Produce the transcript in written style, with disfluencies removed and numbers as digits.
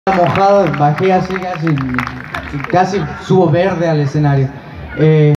Mojado, bajé así casi subo verde al escenario.